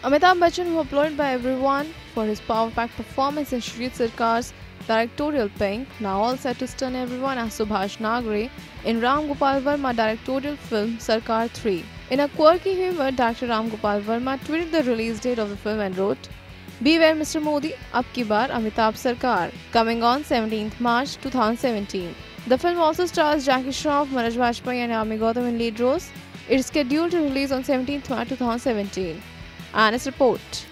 Amitabh Bachchan, who applauded by everyone for his power-packed performance in Shri Sarkar's directorial Pink, now all set to stun everyone as Subhash Nagre in Ram Gopal Verma directorial film Sarkar 3. In a quirky humor, Director Ram Gopal Verma tweeted the release date of the film and wrote, "Beware Mr. Modi, ab ki baar Amitabh Sarkar," coming on 17th March 2017. The film also stars Jackie Shroff, Manoj Bajpayee and Yami Gautam in lead roles. It is scheduled to release on 17th March 2017. ANS Report.